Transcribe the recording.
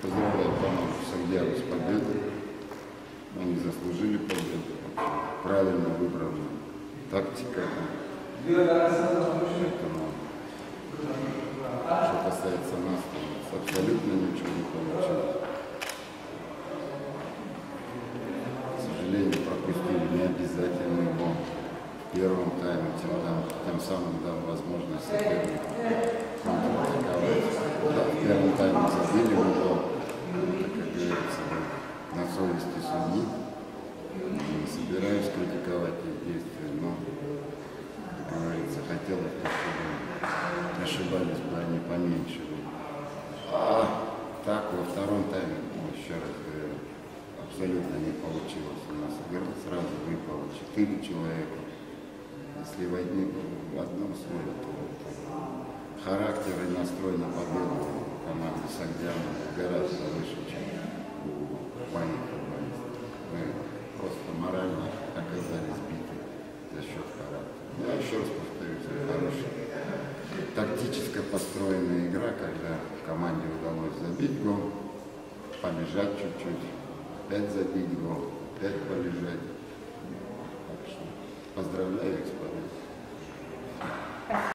Поздравляю команду Сагдиаву с победой. Они заслужили победу. Правильно выбрана тактика. Поэтому, что касается нас, то абсолютно ничего не получилось. К сожалению, пропустили необязательный гол в первом тайме, тем самым дал возможность сопернику контратаковать. Да, в первом тайме забили гол, это, как говорится, на совести судьи. Не собираюсь критиковать их действия, но, как говорится, хотелось бы, чтобы ошибались бы они поменьше. А так, во втором тайме, еще раз говорю, абсолютно не получилось у нас играть. Сразу выпало 4 человека. Если в одном слове, то характер и настрой на победу команды Сагдиава гораздо выше, чем у моих футболистов. Мы просто морально оказались сбиты за счет характера. Я еще раз повторюсь, хорошая тактически построенная игра, когда команде удалось забить гол, полежать чуть-чуть, опять забить гол, опять полежать. Так что поздравляю их с победой.